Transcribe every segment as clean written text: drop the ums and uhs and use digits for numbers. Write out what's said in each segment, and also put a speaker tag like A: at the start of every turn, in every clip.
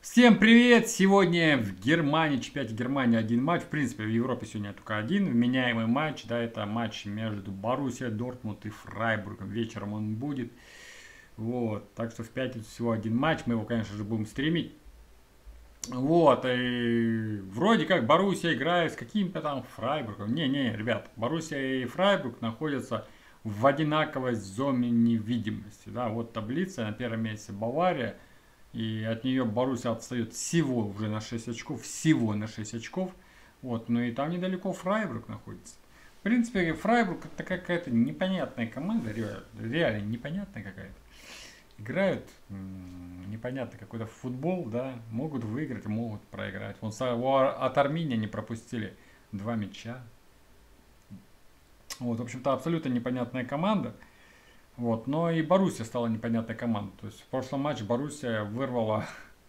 A: Всем привет! Сегодня в Германии, чемпионате Германии один матч. В принципе, в Европе сегодня только один вменяемый матч. Да, это матч между Боруссией Дортмунд и Фрайбургом. Вечером он будет. Вот. Так что в пятницу всего один матч. Мы его, конечно же, будем стримить. Вот. И вроде как Боруссия играет с каким-то там Фрайбургом. Не, ребят. Боруссия и Фрайбург находятся в одинаковой зоне невидимости. Да, вот таблица. На первом месте Бавария. И от нее Боруссия отстает всего уже на 6 очков. Всего на 6 очков. Вот. Ну и там недалеко Фрайбург находится. В принципе, Фрайбург это какая-то непонятная команда. Реально непонятная какая-то. Играют непонятно какой-то футбол, да. Могут выиграть, могут проиграть. Вон от Армения не пропустили 2 мяча. Вот, в общем-то, абсолютно непонятная команда. Вот, но и Боруссия стала непонятной командой. То есть в прошлом матче Боруссия вырвала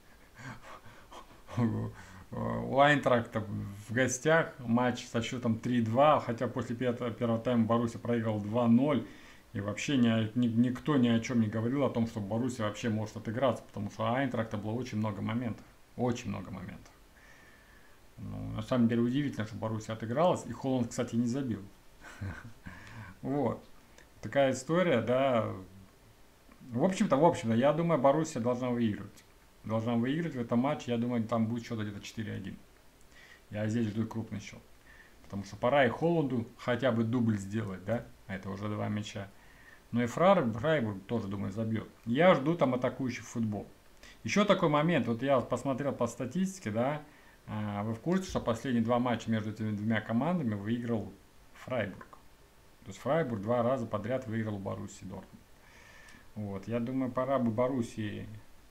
A: у Айнтрахта в гостях матч со счетом 3-2, хотя после первого тайма Боруссия проиграл 2-0. И вообще никто ни о чем не говорил о том, что Боруссия вообще может отыграться, потому что у Айнтрахта было очень много моментов. Очень много моментов. Ну, на самом деле удивительно, что Боруссия отыгралась, и Холланд, кстати, не забил. Вот. Такая история, да. В общем-то, я думаю, Боруссия должна выигрывать. Должна выиграть в этом матче. Я думаю, там будет счет где-то 4-1. Я здесь жду крупный счет. Потому что пора и Холланду хотя бы дубль сделать, да? А это уже 2 мяча. Ну и Фрайбург тоже, думаю, забьет. Я жду там атакующий футбол. Еще такой момент. Вот я посмотрел по статистике, да. Вы в курсе, что последние 2 матча между этими двумя командами выиграл Фрайбург? То есть Фрайбург 2 раза подряд выиграл Боруссии Дортмунд. Вот, я думаю, пора бы Боруссии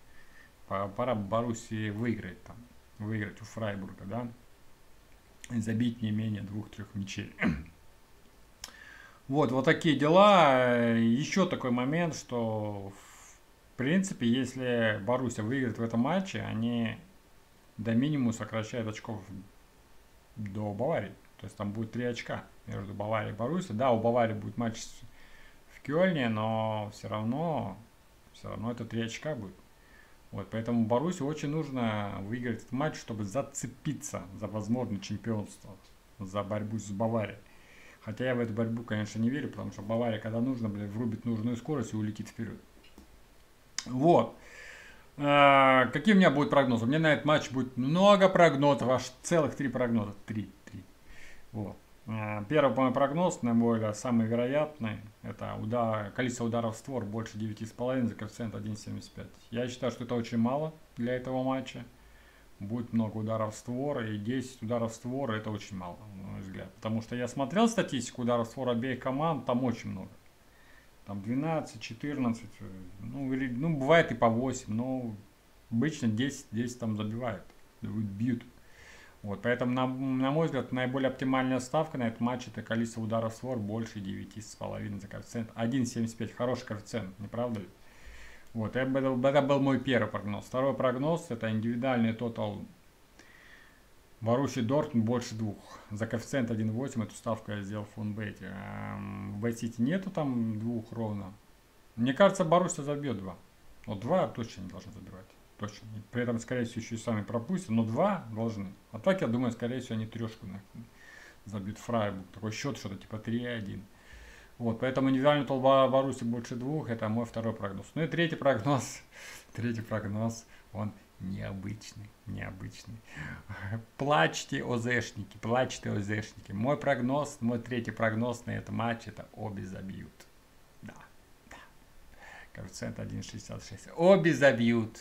A: выиграть там, выиграть у Фрайбурга, да, и забить не менее 2-3 мячей. Вот такие дела. Еще такой момент, что в принципе, если Боруссия выиграет в этом матче, они до минимума сокращают очков до Баварии. То есть там будет 3 очка между Баварией и Боруссией. Да, у Баварии будет матч в Кёльне, но все равно это 3 очка будет. Вот, поэтому Боруссии очень нужно выиграть этот матч, чтобы зацепиться за возможное чемпионство, за борьбу с Баварией. Хотя я в эту борьбу, конечно, не верю, потому что Бавария, когда нужно, врубит нужную скорость и улетит вперед. Вот. Какие у меня будут прогнозы? У меня на этот матч будет много прогнозов, аж целых 3 прогноза. 3. Вот. Первый мой прогноз, наиболее самый вероятный, это количество ударов в створ больше 9,5 за коэффициент 1,75. Я считаю, что это очень мало для этого матча. Будет много ударов в створ, и 10 ударов в створ это очень мало, на мой взгляд. Потому что я смотрел статистику ударов в створ обеих команд, там очень много. Там 12, 14, ну бывает и по 8, но обычно 10 там забивают, бьют. Вот, поэтому, на мой взгляд, наиболее оптимальная ставка на этот матч это количество ударов в створ больше 9,5 за коэффициент. 1,75, хороший коэффициент, не правда ли? Вот, это был мой первый прогноз. Второй прогноз это индивидуальный тотал Боруссия Дортмунд больше 2. За коэффициент 1,8 эту ставку я сделал в фонбете. В Бэтсити нету там 2 ровно. Мне кажется, Боруссия забьет 2. Вот 2 точно не должны забивать. Точно. При этом, скорее всего, еще и сами пропустят, но 2 должны. А так, я думаю, скорее всего, они 3 забьют Фрайбург. Такой счет, что-то типа 3-1. Вот, поэтому индивидуальный тол Боруссии больше 2, это мой второй прогноз. Ну и третий прогноз, он необычный. Плачьте, ОЗшники. Мой третий прогноз на этот матч, это обе забьют. Да. Коэффициент 1,66. Обе забьют.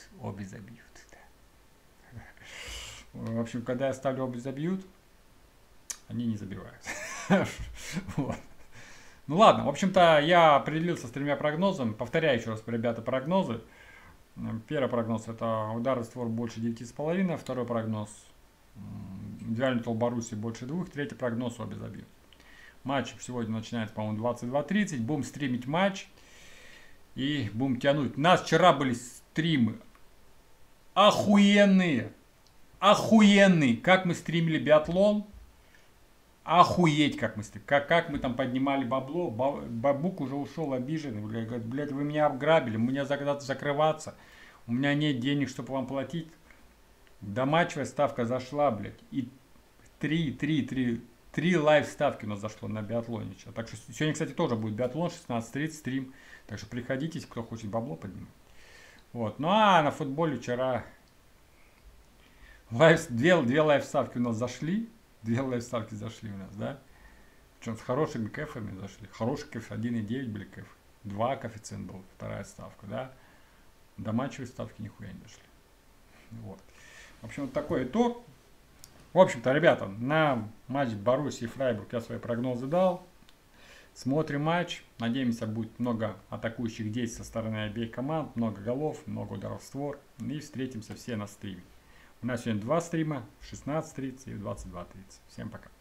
A: Да. В общем, когда я ставлю обе забьют, они не забивают. Вот. Ну ладно, в общем-то, я определился с 3 прогнозами. Повторяю еще раз, ребята, прогнозы. Первый прогноз это удар в створ больше 9,5. Второй прогноз индивидуальный тол Боруссии больше 2. Третий прогноз обе забьют. Матч сегодня начинается, по-моему, 22:30. Будем стримить матч. И будем тянуть. У нас вчера были стримы охуенные. Как мы стримили биатлон. Охуеть, как мы там поднимали бабло. Бабук уже ушел обиженный. Говорит, блядь, вы меня обграбили, мне когда-то закрываться. У меня нет денег, чтобы вам платить. Доматчевая ставка зашла, блядь. И три лайв ставки у нас зашло на биатлоне. Так что сегодня, кстати, тоже будет биатлон, 16:30 стрим. Так что приходите, кто хочет бабло поднимать. Вот. Ну а на футболе вчера две лайв ставки у нас зашли. Две лайв ставки зашли у нас, да? Причем с хорошими кэфами зашли. Хороший кэф, 1,9 были кэф. 2 коэффициент был, вторая ставка, да? Доматчевые ставки нихуя не дошли. Вот. В общем, вот такой итог. В общем-то, ребята, на матч Боруссии и Фрайбург я свои прогнозы дал. Смотрим матч. Надеемся, будет много атакующих действий со стороны обеих команд, много голов, много ударов в створ. И встретимся все на стриме. У нас сегодня 2 стрима, в 16:30 и в 22:30. Всем пока.